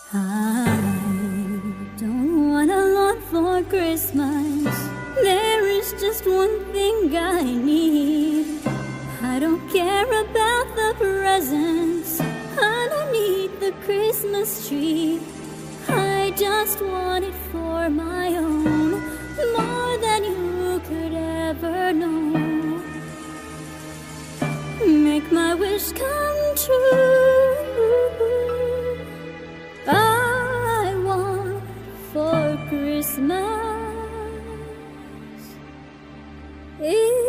I don't want a lot for Christmas. There is just one thing I need. I don't care about the presents underneath the Christmas tree. I just want it for my own, more than you could ever know. Make my wish come true. I want for Christmas